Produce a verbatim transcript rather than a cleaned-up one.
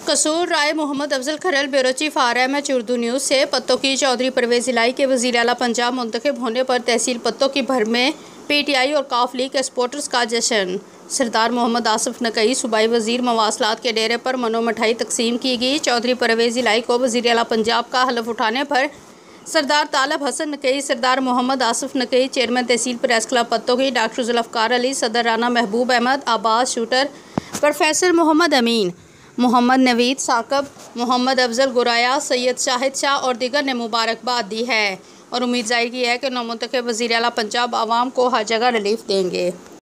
कसूर Rai Mohammad Afzal Kharal bureau chief R M H Urdu news से पत्तों की चौधरी परवेज़ इलाही के वज़ीर आला पंजाब मुंतखब होने पर तहसील पत्तों की भर में पी टी आई और काफ लीग के सपोर्टर्स का जश्न। सरदार मोहम्मद आसिफ नकई सूबाई वज़ीर मवासलात के डेरे पर मनो मिठाई तकसीम की गई। चौधरी परवेज़ इलाही को वज़ीर आला पंजाब का हलफ उठाने पर Sardar Talib Hassan Nakai, Sardar Mohammad Asif Nakai, chairman Tehsil Press Club Pattoki, doctor Zulfiqar Ali, सदर राना महबूब अहमद, आबाद शूटर, प्रोफेसर मोहम्मद अमीन, मोहम्मद नवीद साकब, मोहम्मद अफजल गुराया, सैयद शाहिद शाह और दीगर ने मुबारकबाद दी है और उम्मीद जाहिर की है कि नौमुंतखब वज़ीर आला पंजाब आवाम को हर जगह रिलीफ देंगे।